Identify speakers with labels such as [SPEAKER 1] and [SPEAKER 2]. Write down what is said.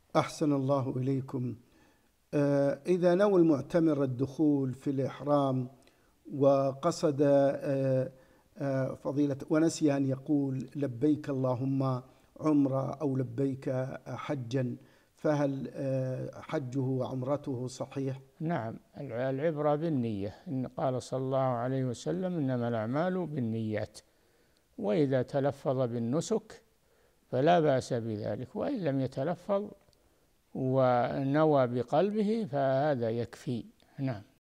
[SPEAKER 1] أحسن الله إليكم. إذا نوى المعتمر الدخول في الإحرام وقصد فضيلة ونسي أن يقول لبيك اللهم عمرة أو لبيك حجا، فهل حجه وعمرته صحيح؟
[SPEAKER 2] نعم، العبرة بالنية. إن قال صلى الله عليه وسلم: إنما الأعمال بالنيات. وإذا تلفظ بالنسك فلا بأس بذلك، وإن لم يتلفظ ونوى بقلبه فهذا يكفي. نعم.